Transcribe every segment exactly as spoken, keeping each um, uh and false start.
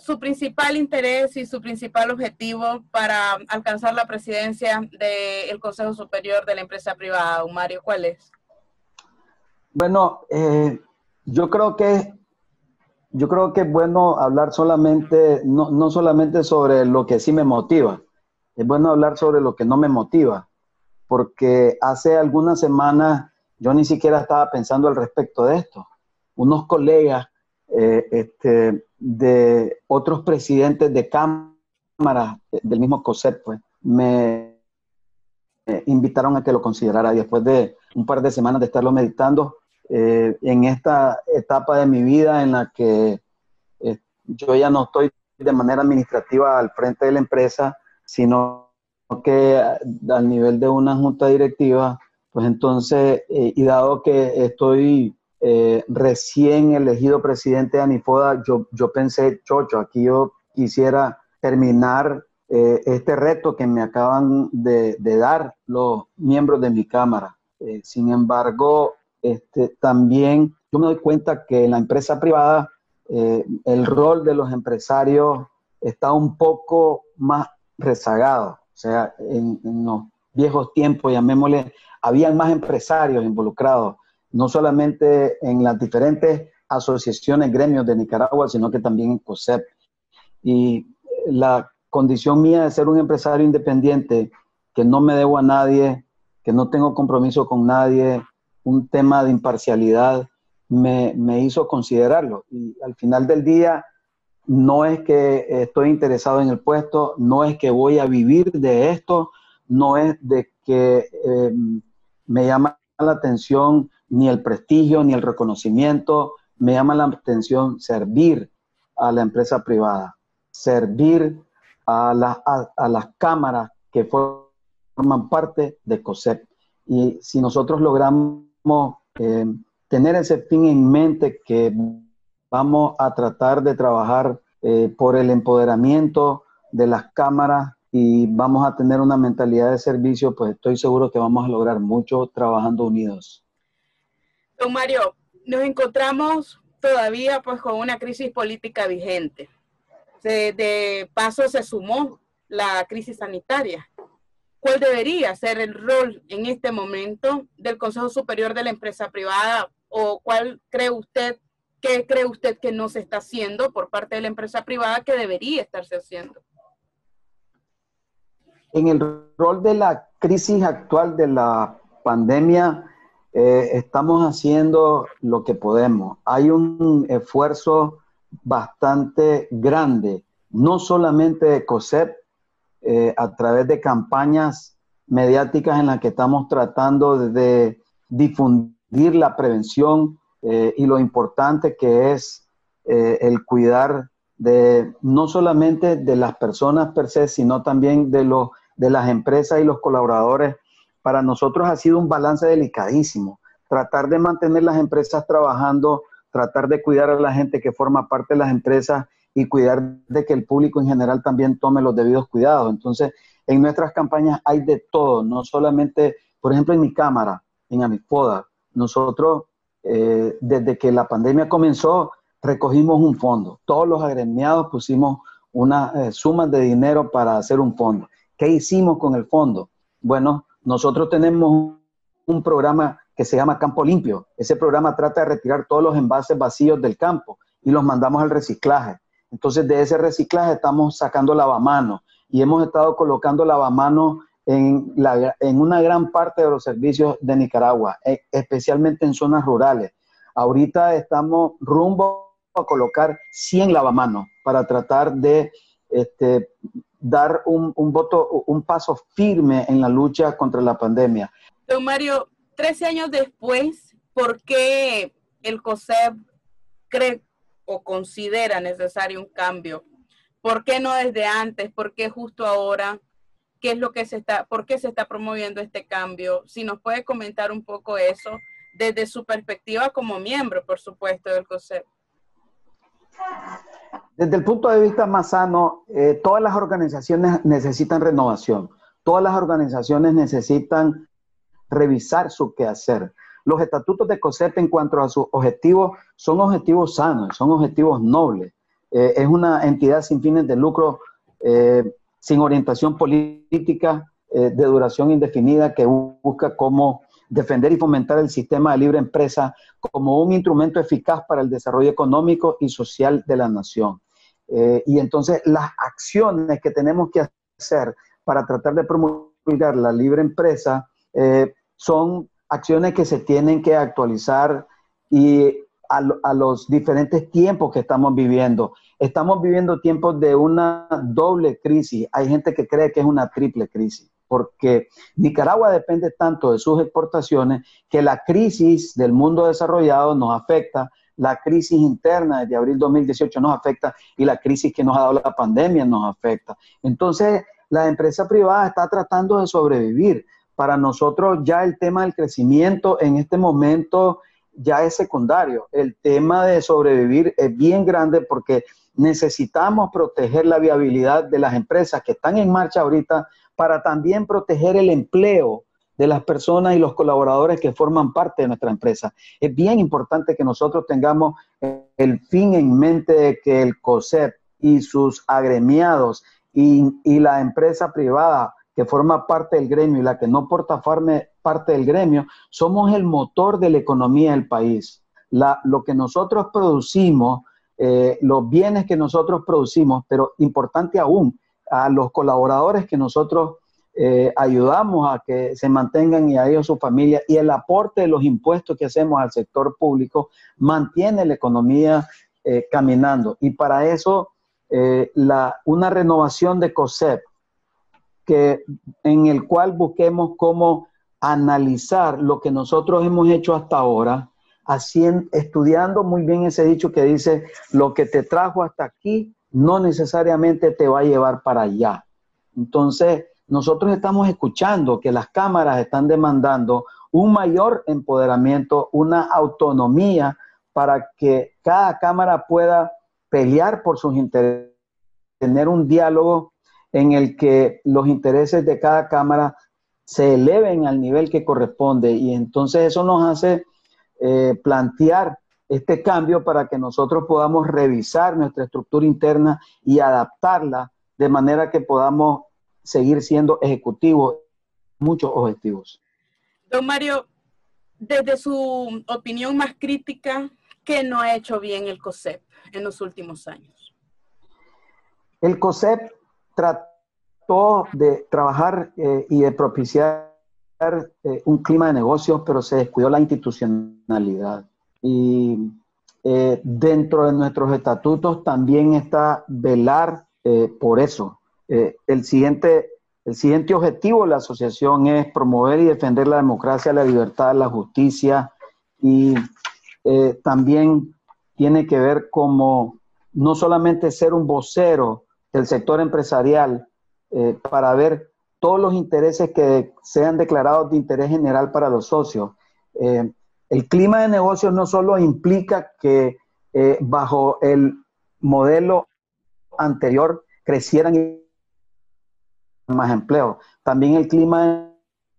su principal interés y su principal objetivo para alcanzar la presidencia del Consejo Superior de la Empresa Privada, don Mario, ¿cuál es? Bueno, eh, yo creo que yo creo que es bueno hablar solamente, no, no solamente sobre lo que sí me motiva, es bueno hablar sobre lo que no me motiva, porque hace algunas semanas yo ni siquiera estaba pensando al respecto de esto. Unos colegas eh, este, de otros presidentes de cámaras del mismo COSEP, pues, me eh, invitaron a que lo considerara. Y después de un par de semanas de estarlo meditando, eh, en esta etapa de mi vida en la que eh, yo ya no estoy de manera administrativa al frente de la empresa, sino que al nivel de una junta directiva, pues entonces, eh, y dado que estoy eh, recién elegido presidente de ANIFODA, yo, yo pensé, chocho, aquí yo quisiera terminar eh, este reto que me acaban de, de dar los miembros de mi cámara. Eh, sin embargo, este, también yo me doy cuenta que en la empresa privada eh, el rol de los empresarios está un poco más rezagado. O sea, en, en los viejos tiempos, llamémosle, habían más empresarios involucrados, no solamente en las diferentes asociaciones, gremios de Nicaragua, sino que también en COSEP. Y la condición mía de ser un empresario independiente, que no me debo a nadie, que no tengo compromiso con nadie, un tema de imparcialidad, me, me hizo considerarlo. Y al final del día, no es que estoy interesado en el puesto, no es que voy a vivir de esto, no es de que eh, me llama la atención ni el prestigio ni el reconocimiento, me llama la atención servir a la empresa privada, servir a, la, a, a las cámaras que forman parte de COSEP. Y si nosotros logramos eh, tener ese fin en mente, que vamos a tratar de trabajar eh, por el empoderamiento de las cámaras y vamos a tener una mentalidad de servicio, pues estoy seguro que vamos a lograr mucho trabajando unidos. Don Mario, nos encontramos todavía pues con una crisis política vigente. De, de paso se sumó la crisis sanitaria. ¿Cuál debería ser el rol en este momento del Consejo Superior de la Empresa Privada? ¿O cuál cree usted, qué cree usted que no se está haciendo por parte de la empresa privada que debería estarse haciendo? En el rol de la crisis actual de la pandemia, eh, estamos haciendo lo que podemos. Hay un esfuerzo bastante grande, no solamente de COSEP, eh, a través de campañas mediáticas en las que estamos tratando de, de difundir la prevención eh, y lo importante que es eh, el cuidar de no solamente de las personas per se, sino también de, los, de las empresas y los colaboradores. Para nosotros ha sido un balance delicadísimo, tratar de mantener las empresas trabajando, tratar de cuidar a la gente que forma parte de las empresas y cuidar de que el público en general también tome los debidos cuidados. Entonces, en nuestras campañas hay de todo, no solamente, por ejemplo, en mi cámara, en ANIFODA, nosotros, eh, desde que la pandemia comenzó, recogimos un fondo. Todos los agremiados pusimos una eh, suma de dinero para hacer un fondo. ¿Qué hicimos con el fondo? Bueno, nosotros tenemos un, un programa que se llama Campo Limpio. Ese programa trata de retirar todos los envases vacíos del campo y los mandamos al reciclaje. Entonces, de ese reciclaje estamos sacando lavamanos y hemos estado colocando lavamanos en, la, en una gran parte de los servicios de Nicaragua, eh, especialmente en zonas rurales. Ahorita estamos rumbo a colocar cien lavamanos para tratar de este, dar un, un voto, un paso firme en la lucha contra la pandemia. Don Mario, trece años después, ¿por qué el COSEP cree o considera necesario un cambio? ¿Por qué no desde antes? ¿Por qué justo ahora? ¿Qué es lo que se está, por qué se está promoviendo este cambio? Si nos puede comentar un poco eso desde su perspectiva como miembro, por supuesto, del COSEP. Desde el punto de vista más sano, eh, todas las organizaciones necesitan renovación. Todas las organizaciones necesitan revisar su quehacer. Los estatutos de COSEP en cuanto a sus objetivos son objetivos sanos, son objetivos nobles, Eh, es una entidad sin fines de lucro, eh, sin orientación política, eh, de duración indefinida, que busca cómo defender y fomentar el sistema de libre empresa como un instrumento eficaz para el desarrollo económico y social de la nación. Eh, y entonces las acciones que tenemos que hacer para tratar de promulgar la libre empresa eh, son acciones que se tienen que actualizar y a, a los diferentes tiempos que estamos viviendo. Estamos viviendo tiempos de una doble crisis. Hay gente que cree que es una triple crisis, porque Nicaragua depende tanto de sus exportaciones que la crisis del mundo desarrollado nos afecta, la crisis interna desde abril dos mil dieciocho nos afecta y la crisis que nos ha dado la pandemia nos afecta. Entonces, la empresa privada está tratando de sobrevivir. Para nosotros ya el tema del crecimiento en este momento ya es secundario. El tema de sobrevivir es bien grande porque necesitamos proteger la viabilidad de las empresas que están en marcha ahorita para también proteger el empleo de las personas y los colaboradores que forman parte de nuestra empresa. Es bien importante que nosotros tengamos el fin en mente de que el COSEP y sus agremiados y, y la empresa privada que forma parte del gremio y la que no porta parte del gremio, somos el motor de la economía del país. La, lo que nosotros producimos, eh, los bienes que nosotros producimos, pero importante aún, a los colaboradores que nosotros eh, ayudamos a que se mantengan y a ellos su familia, y el aporte de los impuestos que hacemos al sector público mantiene la economía eh, caminando. Y para eso, eh, la, una renovación de COSEP, que, en el cual busquemos cómo analizar lo que nosotros hemos hecho hasta ahora, haciendo, estudiando muy bien ese dicho que dice, lo que te trajo hasta aquí no necesariamente te va a llevar para allá. Entonces, nosotros estamos escuchando que las cámaras están demandando un mayor empoderamiento, una autonomía para que cada cámara pueda pelear por sus intereses, tener un diálogo en el que los intereses de cada cámara se eleven al nivel que corresponde, y entonces eso nos hace eh, plantear este cambio para que nosotros podamos revisar nuestra estructura interna y adaptarla de manera que podamos seguir siendo ejecutivos en muchos objetivos. Don Mario, desde su opinión más crítica, ¿qué no ha hecho bien el COSEP en los últimos años? El COSEP trató de trabajar eh, y de propiciar eh, un clima de negocios, pero se descuidó la institucionalidad. Y eh, dentro de nuestros estatutos también está velar eh, por eso. Eh, el, siguiente, el siguiente objetivo de la asociación es promover y defender la democracia, la libertad, la justicia, y eh, también tiene que ver como no solamente ser un vocero del sector empresarial eh, para ver todos los intereses que sean declarados de interés general para los socios. Eh, el clima de negocios no solo implica que eh, bajo el modelo anterior crecieran más empleo, también el clima de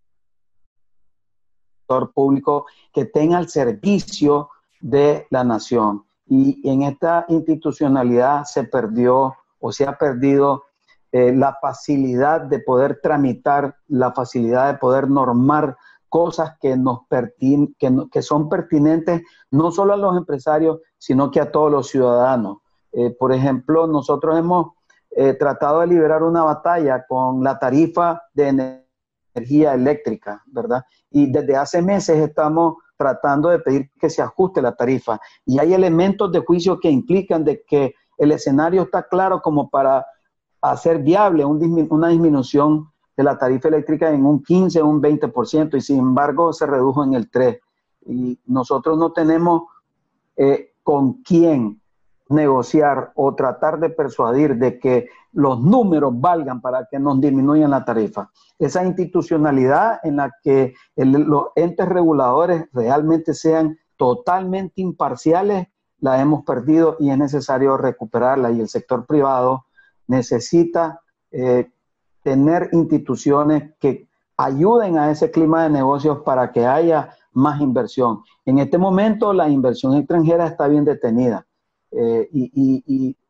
sector público que tenga al servicio de la nación. Y en esta institucionalidad se perdió o se ha perdido eh, la facilidad de poder tramitar, la facilidad de poder normar cosas que, nos pertin que, no, que son pertinentes no solo a los empresarios, sino que a todos los ciudadanos. Eh, por ejemplo, nosotros hemos eh, tratado de liberar una batalla con la tarifa de energía eléctrica, ¿verdad? Y desde hace meses estamos tratando de pedir que se ajuste la tarifa. Y hay elementos de juicio que implican de que el escenario está claro como para hacer viable un, una disminución de la tarifa eléctrica en un quince o un veinte por ciento, y sin embargo se redujo en el tres por ciento. Y nosotros no tenemos eh, con quién negociar o tratar de persuadir de que los números valgan para que nos disminuyan la tarifa. Esa institucionalidad en la que el, los entes reguladores realmente sean totalmente imparciales, la hemos perdido y es necesario recuperarla, y el sector privado necesita eh, tener instituciones que ayuden a ese clima de negocios para que haya más inversión. En este momento la inversión extranjera está bien detenida eh, y, y, y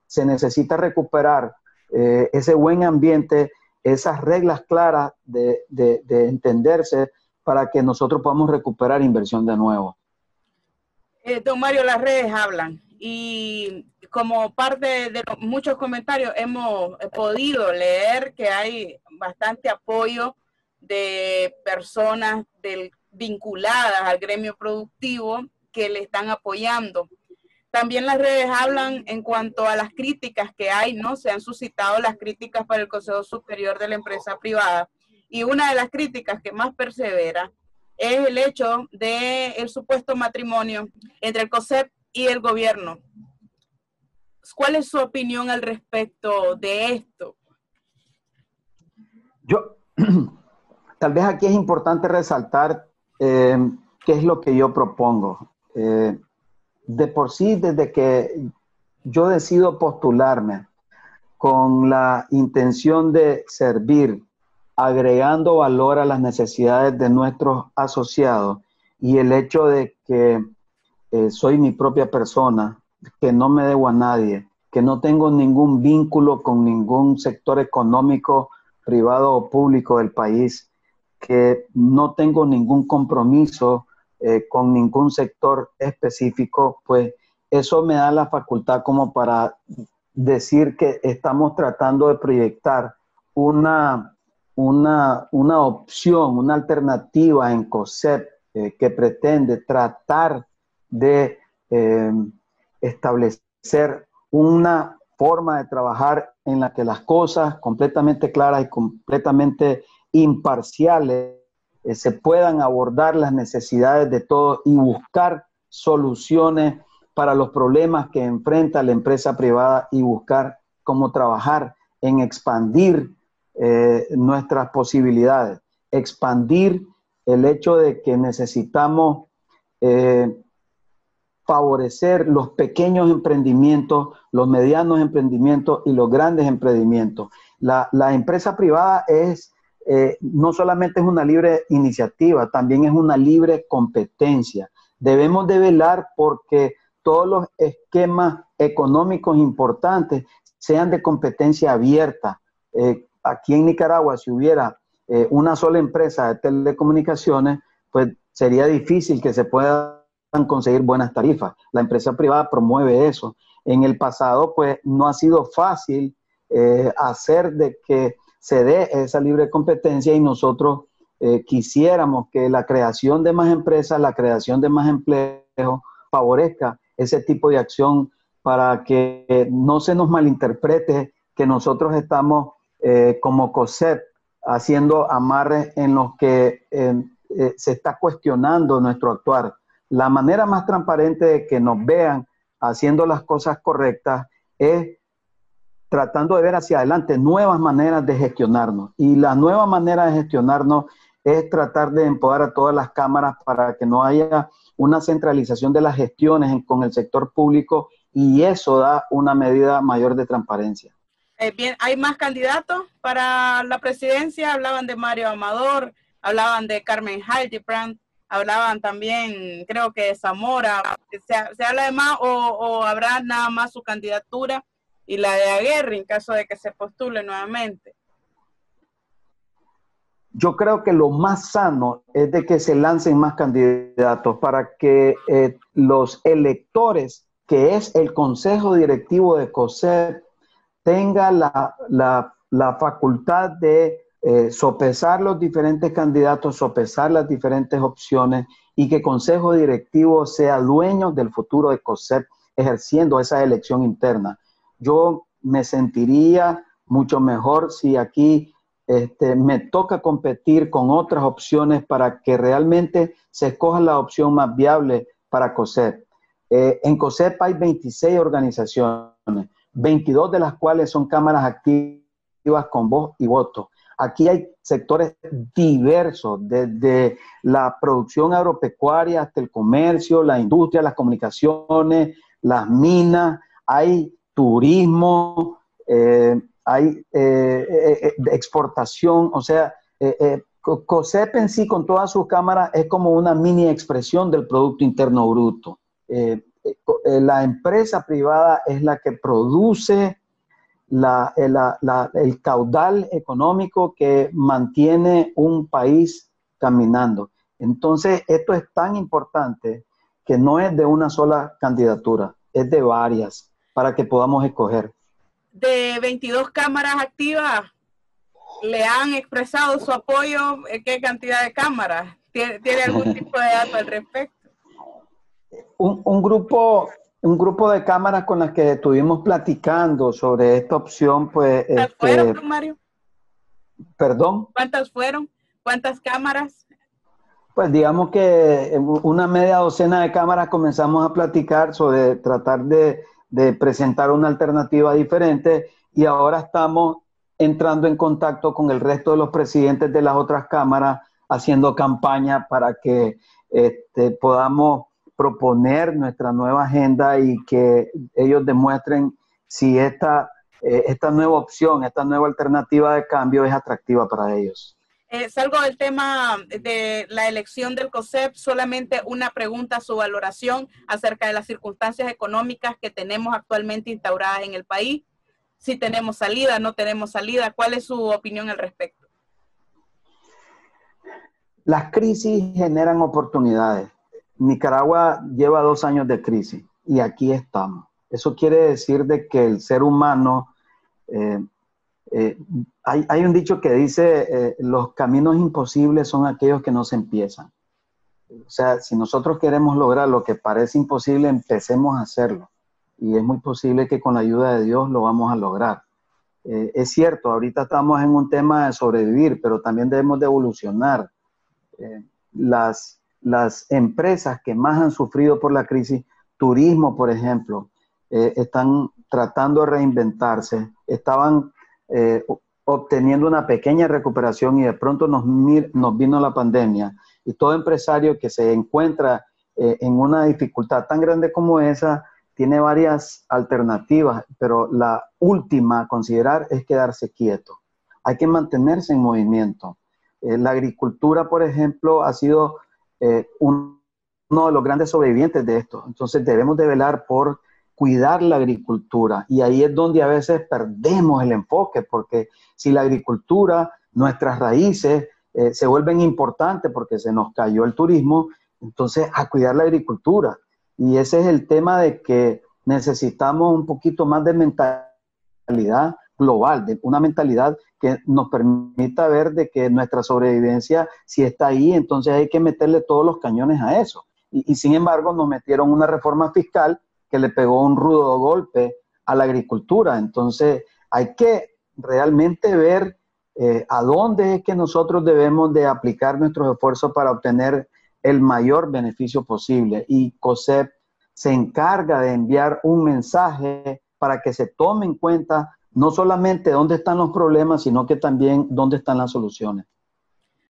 se necesita recuperar eh, ese buen ambiente, esas reglas claras de, de, de entenderse para que nosotros podamos recuperar inversión de nuevo. Eh, don Mario, las redes hablan y como parte de los, muchos comentarios hemos podido leer que hay bastante apoyo de personas del, vinculadas al gremio productivo que le están apoyando. También las redes hablan en cuanto a las críticas que hay, ¿no? Se han suscitado las críticas para el Consejo Superior de la Empresa Privada y una de las críticas que más persevera es el hecho del supuesto matrimonio entre el COSEP y el gobierno. ¿Cuál es su opinión al respecto de esto? Yo, tal vez aquí es importante resaltar eh, qué es lo que yo propongo. Eh, de por sí, desde que yo decido postularme con la intención de servir, agregando valor a las necesidades de nuestros asociados y el hecho de que eh, soy mi propia persona, que no me debo a nadie, que no tengo ningún vínculo con ningún sector económico, privado o público del país, que no tengo ningún compromiso eh, con ningún sector específico, pues eso me da la facultad como para decir que estamos tratando de proyectar una, una, una opción, una alternativa en COSEP eh, que pretende tratar de eh, establecer una forma de trabajar en la que las cosas completamente claras y completamente imparciales eh, se puedan abordar las necesidades de todos y buscar soluciones para los problemas que enfrenta la empresa privada y buscar cómo trabajar en expandir eh, nuestras posibilidades, expandir el hecho de que necesitamos eh, favorecer los pequeños emprendimientos, los medianos emprendimientos y los grandes emprendimientos. La, la empresa privada es, eh, no solamente es una libre iniciativa, también es una libre competencia. Debemos de velar porque todos los esquemas económicos importantes sean de competencia abierta. Eh, aquí en Nicaragua, si hubiera eh, una sola empresa de telecomunicaciones, pues sería difícil que se puedan conseguir buenas tarifas. La empresa privada promueve eso. En el pasado, pues no ha sido fácil eh, hacer de que se dé esa libre competencia y nosotros eh, quisiéramos que la creación de más empresas, la creación de más empleos favorezca ese tipo de acción para que no se nos malinterprete que nosotros estamos eh, como COSEP haciendo amarres en los que eh, eh, se está cuestionando nuestro actuar. La manera más transparente de que nos vean haciendo las cosas correctas es tratando de ver hacia adelante nuevas maneras de gestionarnos. Y la nueva manera de gestionarnos es tratar de empoderar a todas las cámaras para que no haya una centralización de las gestiones en, con el sector público y eso da una medida mayor de transparencia. Eh, bien, ¿hay más candidatos para la presidencia? Hablaban de Mario Amador, hablaban de Carmen Hildebrand, hablaban también, creo que de Zamora. ¿Se, se habla de más o, o habrá nada más su candidatura y la de Aguirre en caso de que se postule nuevamente? Yo creo que lo más sano es de que se lancen más candidatos para que eh, los electores, que es el Consejo Directivo de COSEP, tenga la, la, la facultad de eh, sopesar los diferentes candidatos, sopesar las diferentes opciones y que el Consejo Directivo sea dueño del futuro de COSEP ejerciendo esa elección interna. Yo me sentiría mucho mejor si aquí Este, me toca competir con otras opciones para que realmente se escoja la opción más viable para COSEP. Eh, en COSEP hay veintiséis organizaciones, veintidós de las cuales son cámaras activas con voz y voto. Aquí hay sectores diversos, desde la producción agropecuaria hasta el comercio, la industria, las comunicaciones, las minas, hay turismo, eh, hay eh, eh, de exportación, o sea, eh, eh, COSEP en sí con todas sus cámaras es como una mini expresión del Producto Interno Bruto. Eh, eh, la empresa privada es la que produce la, la, la, el caudal económico que mantiene un país caminando. Entonces, esto es tan importante que no es de una sola candidatura, es de varias para que podamos escoger. De veintidós cámaras activas, ¿le han expresado su apoyo? ¿Qué cantidad de cámaras? ¿Tiene, ¿tiene algún tipo de dato al respecto? Un, un, grupo, un grupo de cámaras con las que estuvimos platicando sobre esta opción, pues... ¿Cuántas este, fueron, don Mario? ¿Perdón? ¿Cuántas fueron? ¿Cuántas cámaras? Pues digamos que una media docena de cámaras comenzamos a platicar sobre tratar de, de presentar una alternativa diferente y ahora estamos entrando en contacto con el resto de los presidentes de las otras cámaras haciendo campaña para que este, podamos proponer nuestra nueva agenda y que ellos demuestren si esta, eh, esta nueva opción, esta nueva alternativa de cambio es atractiva para ellos. Eh, salgo del tema de la elección del COSEP, solamente una pregunta, su valoración acerca de las circunstancias económicas que tenemos actualmente instauradas en el país. Si tenemos salida, no tenemos salida, ¿cuál es su opinión al respecto? Las crisis generan oportunidades. Nicaragua lleva dos años de crisis y aquí estamos. Eso quiere decir de que el ser humano... Eh, Eh, hay, hay un dicho que dice, eh, los caminos imposibles son aquellos que no se empiezan. O sea, si nosotros queremos lograr lo que parece imposible, empecemos a hacerlo. Y es muy posible que con la ayuda de Dios lo vamos a lograr. Eh, es cierto, ahorita estamos en un tema de sobrevivir, pero también debemos de evolucionar. Eh, las, las empresas que más han sufrido por la crisis, turismo, por ejemplo, eh, están tratando de reinventarse, estaban... Eh, obteniendo una pequeña recuperación y de pronto nos, nos vino la pandemia y todo empresario que se encuentra eh, en una dificultad tan grande como esa tiene varias alternativas, pero la última a considerar es quedarse quieto. Hay que mantenerse en movimiento. Eh, la agricultura, por ejemplo, ha sido eh, un, uno de los grandes sobrevivientes de esto. Entonces debemos de velar por cuidar la agricultura y ahí es donde a veces perdemos el enfoque, porque si la agricultura, nuestras raíces eh, se vuelven importantes porque se nos cayó el turismo, entonces a cuidar la agricultura. Y ese es el tema de que necesitamos un poquito más de mentalidad global, de una mentalidad que nos permita ver de que nuestra sobrevivencia si está ahí, entonces hay que meterle todos los cañones a eso. Y, y sin embargo nos metieron una reforma fiscal que le pegó un rudo golpe a la agricultura. Entonces hay que realmente ver eh, a dónde es que nosotros debemos de aplicar nuestros esfuerzos para obtener el mayor beneficio posible. Y COSEP se encarga de enviar un mensaje para que se tome en cuenta no solamente dónde están los problemas, sino que también dónde están las soluciones.